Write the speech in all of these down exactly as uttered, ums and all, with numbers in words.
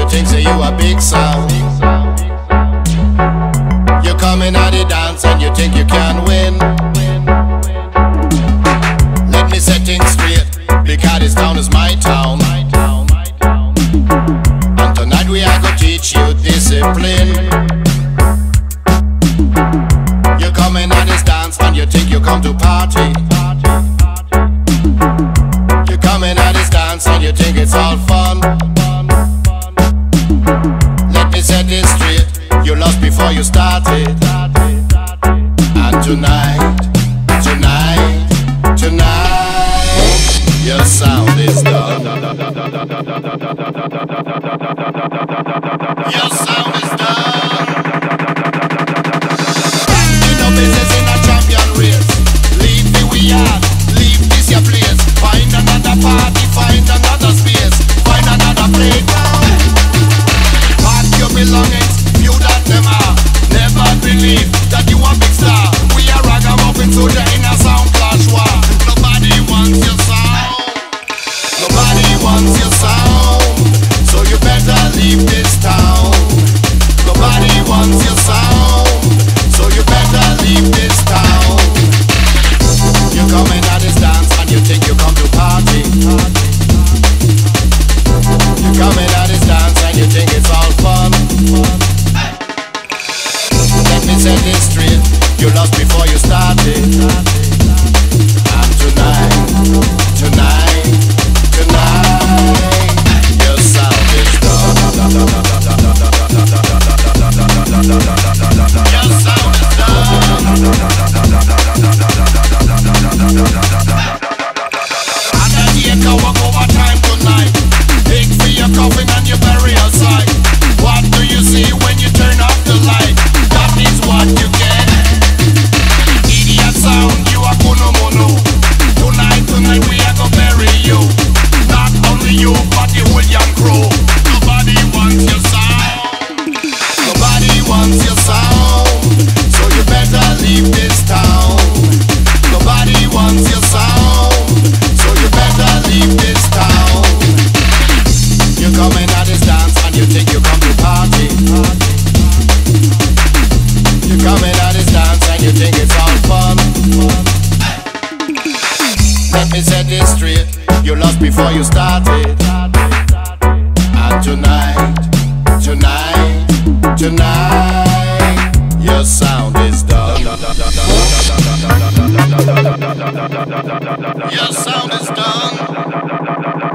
you think say you a big sound. You come in at the dance and you think you can win. Let me set things straight, because this town is my town. And tonight we are gonna teach you discipline. You come in at this dance and you think you come to party. You come in at this dance and you think it's all fun. Let me set this straight, you lost before you started. And tonight, tonight, tonight, your sound is done. Your sound is done. You know business in a champion race. Leave the we are, leave this your place. Find another party, find another space, find another playground. Pack your belongings, few that them are. Never believe that you a big star. We are ragamuffin soldier in a sound clash war. Nobody wants your sound. Nobody wants your sound. So you better leave this town. Nobody wants your sound. So you better leave this town. You come in at this dance and you think you come to party. You come in at this dance and you think it's all fun. Let me set this straight, you lost before you started. And tonight, tonight, tonight, your sound is done. Your sound is done. And I walk over time tonight. Dig for your coffin and your burial site. What do you see when you turn off the light? That is what you get. Idiot sound, you are mono mono. Tonight, tonight we are gonna bury you. Not only you, but the whole young crew. Nobody wants your sound. Nobody wants your sound. So you better leave this town. Nobody wants your sound. So you better leave this town. You come in at this dance and you think you come to party. You come in at this dance and you think it's all fun. Let me set this straight, you lost before you started. And tonight, tonight, tonight, your sound is done. Your sound is done.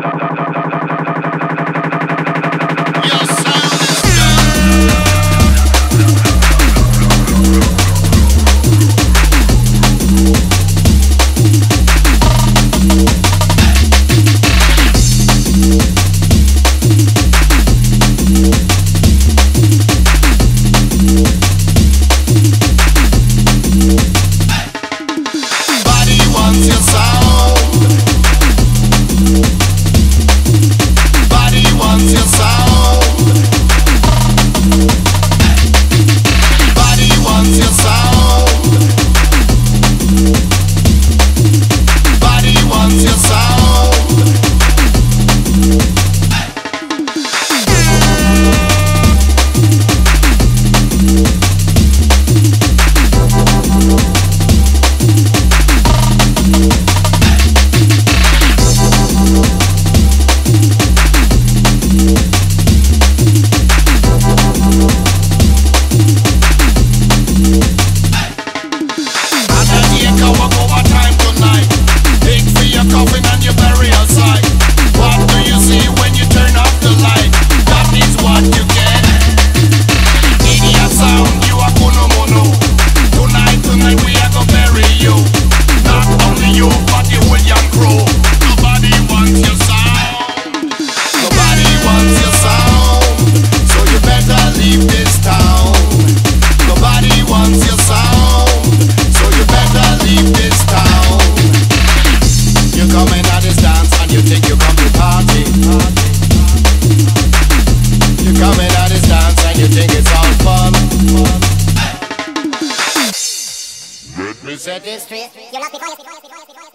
Set this straight. You lost before you.